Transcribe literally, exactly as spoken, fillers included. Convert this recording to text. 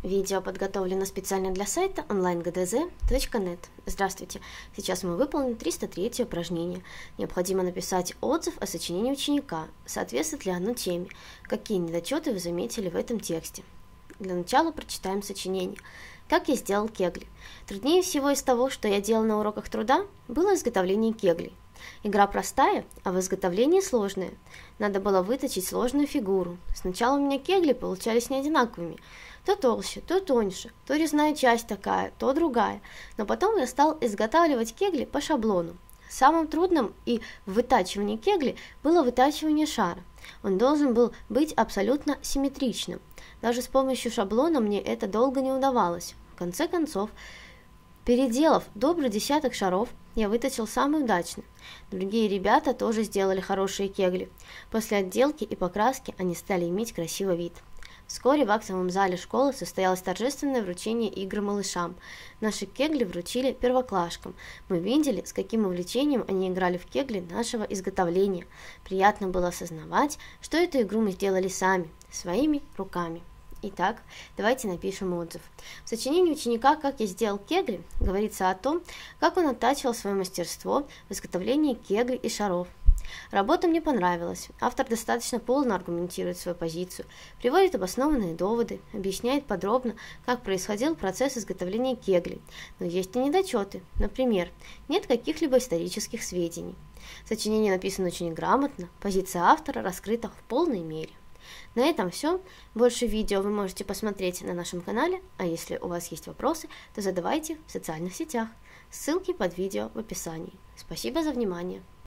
Видео подготовлено специально для сайта онлайн гэ дэ зэ точка нет. Здравствуйте! Сейчас мы выполним триста третье упражнение. Необходимо написать отзыв о сочинении ученика. Соответствует ли оно теме? Какие недочеты вы заметили в этом тексте? Для начала прочитаем сочинение. Как я сделал кегли? Труднее всего из того, что я делал на уроках труда, было изготовление кеглей. Игра простая, а в изготовлении сложная. Надо было выточить сложную фигуру. Сначала у меня кегли получались не одинаковыми. То толще, то тоньше, то резная часть такая, то другая. Но потом я стал изготавливать кегли по шаблону. Самым трудным и в вытачивании кегли было вытачивание шара. Он должен был быть абсолютно симметричным. Даже с помощью шаблона мне это долго не удавалось. В конце концов, переделав добрый десяток шаров, я выточил самый удачный. Другие ребята тоже сделали хорошие кегли. После отделки и покраски они стали иметь красивый вид. Вскоре в актовом зале школы состоялось торжественное вручение игр малышам. Наши кегли вручили первоклашкам. Мы видели, с каким увлечением они играли в кегли нашего изготовления. Приятно было осознавать, что эту игру мы сделали сами, своими руками. Итак, давайте напишем отзыв. В сочинении ученика «Как я сделал кегли» говорится о том, как он оттачивал свое мастерство в изготовлении кеглей и шаров. Работа мне понравилась. Автор достаточно полно аргументирует свою позицию, приводит обоснованные доводы, объясняет подробно, как происходил процесс изготовления кеглей. Но есть и недочеты. Например, нет каких-либо исторических сведений. Сочинение написано очень грамотно, позиция автора раскрыта в полной мере. На этом все. Больше видео вы можете посмотреть на нашем канале, а если у вас есть вопросы, то задавайте в социальных сетях. Ссылки под видео в описании. Спасибо за внимание.